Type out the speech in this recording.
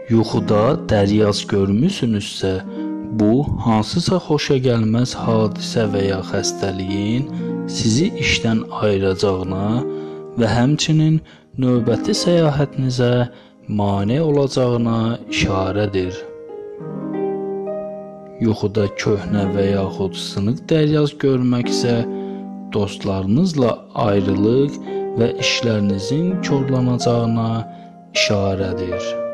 Yuxuda dəryaz görmüsünüzsə, bu hansısa xoşagəlməz hadisə və ya xəstəliyin sizi işdən ayıracağına və həmçinin növbəti səyahətinizə mane olacağına işarədir. Yuxuda köhnə və yaxud sınıq dəryaz görmək isə dostlarınızla ayrılıq və işlərinizin korlanacağına işarədir.